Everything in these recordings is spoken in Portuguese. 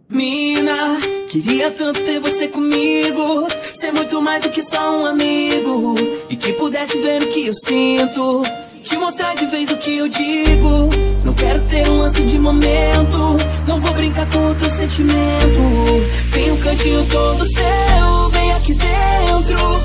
Mina, queria tanto ter você comigo, ser muito mais do que só um amigo, e que pudesse ver o que eu sinto, te mostrar de vez o que eu digo. Não quero ter um lance de momento, não vou brincar com o teu sentimento. Tem um cantinho todo seu, vem aqui dentro.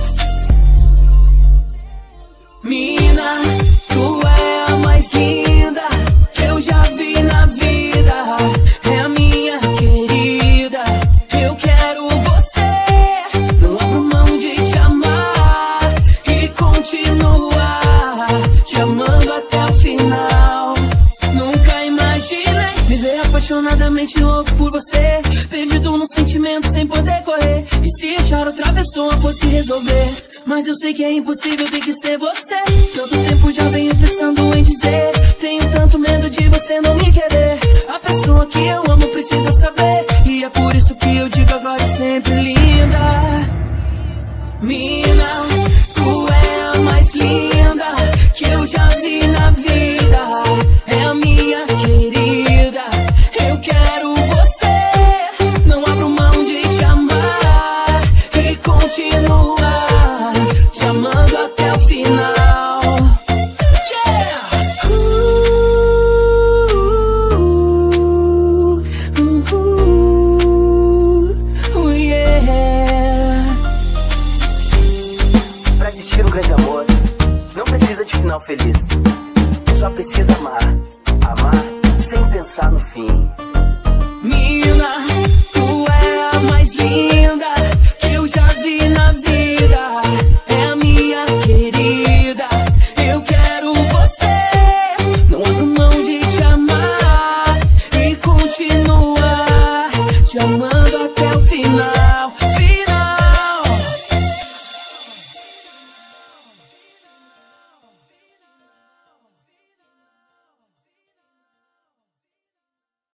Mina, tu é a mais linda que eu já vi na vida. É a minha querida, eu quero você. Não abro mão de te amar e continuar te amando até o final. Nunca imaginei me ver apaixonadamente louco por você, perdido num sentimento sem poder correr. E se achar outra pessoa fosse resolver, mas eu sei que é impossível, tem que ser você. Tanto tempo já venho pensando em dizer, tenho tanto medo de você não me querer. A pessoa que eu amo precisa saber, e é por isso que eu digo agora e sempre, linda. Mina, tu é a mais linda que eu já vi na vida. É a minha querida, eu quero você. Não abro mão de te amar e continuar te amando até o final. Yeah! Yeah! Pra existir um grande amor, não precisa de final feliz, só precisa amar, amar sem pensar no fim. Mina, tu é a mais linda que eu já vi na vida. É a minha querida, eu quero você. Não abro mão de te amar e continuar te amando até o final.